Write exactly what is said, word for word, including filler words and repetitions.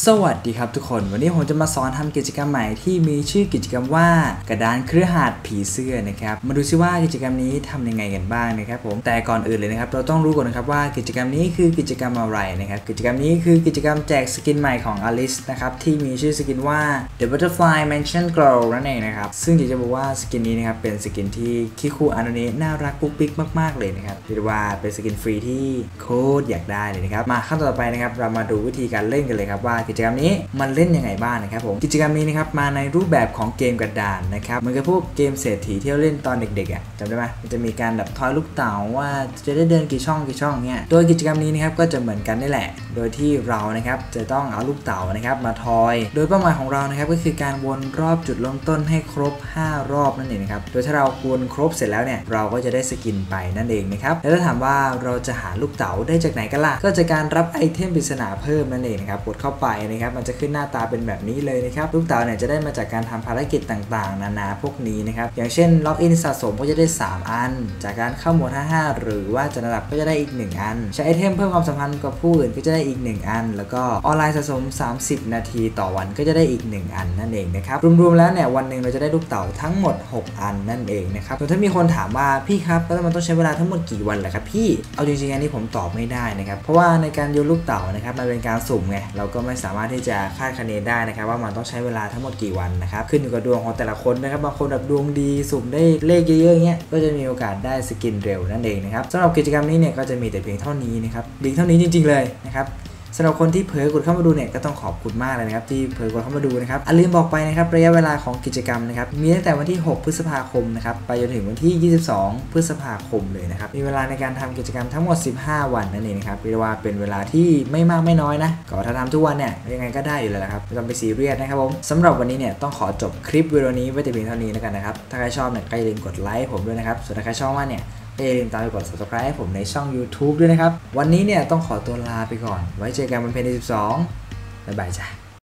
สวัสดีครับทุกคนวันนี้ผมจะมาสอนทำกิจกรรมใหม่ที่มีชื่อกิจกรรมว่ากระดานเครือข่ายผีเสื้อนะครับมาดูซิว่ากิจกรรมนี้ทำยังไงกันบ้างนะครับผมแต่ก่อนอื่นเลยนะครับเราต้องรู้ก่อนนะครับว่ากิจกรรมนี้คือกิจกรรมอะไรนะครับกิจกรรมนี้คือกิจกรรมแจกสกินใหม่ของ Alice นะครับที่มีชื่อสกินว่า The Butterfly Mansion Glow นั่นเองนะครับซึ่งจะบอกว่าสกินนี้นะครับเป็นสกินที่คิคุอาโนเนะน่ารักปุ๊กปิ๊กมากๆเลยนะครับเรียกว่าเป็นสกินฟรีที่โคตรอยากได้เลยนะครับมาขั้นต่อไปนะครับเรามาดูวิธีการเล่นกันเลยครับว่ากิจกรรมนี้มันเล่นยังไงบ้างนะครับผมกิจกรรมนี้นะครับมาในรูปแบบของเกมกระดานนะครับเหมือนกับพวกเกมเศรษฐีที่เราเล่นตอนเด็กๆอ่ะจำได้ไหมมันจะมีการแบบทอยลูกเต๋าว่าจะได้เดินกี่ช่องกี่ช่องเนี่ยโดยกิจกรรมนี้นะครับก็จะเหมือนกันนี่แหละโดยที่เรานะครับจะต้องเอาลูกเต๋านะครับมาทอยโดยเป้าหมายของเรานะครับก็คือการวนรอบจุดเริ่มต้นให้ครบห้ารอบนั่นเองนะครับโดยถ้าเราวนครบเสร็จแล้วเนี่ยเราก็จะได้สกินไปนั่นเองนะครับแล้วถ้าถามว่าเราจะหาลูกเต๋าได้จากไหนกันล่ะก็จากการรับไอเทมปริศนาเพิ่มนั่นเองนะครับกดเข้าไปนะครับมันจะขึ้นหน้าตาเป็นแบบนี้เลยนะครับลูกเต๋าเนี่ยจะได้มาจากการทำภารกิจต่างๆนานาพวกนี้นะครับอย่างเช่นล็อกอินสะสมก็จะได้สามอันจากการเข้าโหมดห้าห้าหรือว่าจะระดับก็จะได้อีกหนึ่งอันใช้ไอเทมเพิ่มความสัมพันธ์กับผู้อื่นก็จะได้อีกหนึ่งอันแล้วก็ออนไลน์สะสมสามสิบนาทีต่อวันก็จะได้อีกหนึ่งอันนั่นเองนะครับรวมๆแล้วเนี่ยวันหนึ่งเราจะได้ลูกเต๋าทั้งหมดหกอันนั่นเองนะครับส่วนถ้ามีคนถามว่าพี่ครับแล้วมันต้องใช้เวลาทั้งหมดกี่วันล่ะครับพี่เอาจริงๆอันนี้ผมตอบไม่ได้นะครับเพราะว่าในการโยนลูกเต๋านะครับมันเป็นการสุ่มไงเราก็ไม่สามารถที่จะคาดคะเนได้นะครับว่ามันต้องใช้เวลาทั้งหมดกี่วันนะครับขึ้นอยู่กับดวงของแต่ละคนนะครับบางคนแบบดวงดีสุ่มได้เลขเยอะๆเงี้ยก็จะมีโอกาสได้สกินเร็วนั่นเองนะครับสำหรับกิจกรรมนี้เนี่ยก็จะมีแต่เพียงเท่านี้นะครับดีเท่านี้จริงๆเลยนะครับสำหรับคนที่เผลอกดเข้ามาดูเนี่ยก็ต้องขอบคุณมากเลยนะครับที่เผลอกดเข้ามาดูนะครับอย่าลืมบอกไปนะครับระยะเวลาของกิจกรรมนะครับมีตั้งแต่วันที่หกพฤษภาคมนะครับไปจนถึงวันที่ยี่สิบสองพฤษภาคมเลยนะครับมีเวลาในการทำกิจกรรมทั้งหมดสิบห้าวันนั่นเองนะครับเรียกว่าเป็นเวลาที่ไม่มากไม่น้อยนะก็ถ้าทำทุกวันเนี่ยยังไงก็ได้อยู่แล้วครับไม่ต้องไปซีเรียสนะครับผมสำหรับวันนี้เนี่ยต้องขอจบคลิปวิดีโอนี้ไว้แต่เพียงเท่านี้แล้วกันนะครับถ้าใครชอบเนี่ยก็อย่าลืมกดไลค์ผมด้วยนะครับส่วนถ้าใครชอบว่าเนี่ยอย่าลืมตามไปกด ซับสไครบ์ ให้ผมในช่อง ยูทูบ ด้วยนะครับวันนี้เนี่ยต้องขอตัวลาไปก่อนไว้เจอกันบนเพจที่สิบสองบ๊ายบายจ้ะ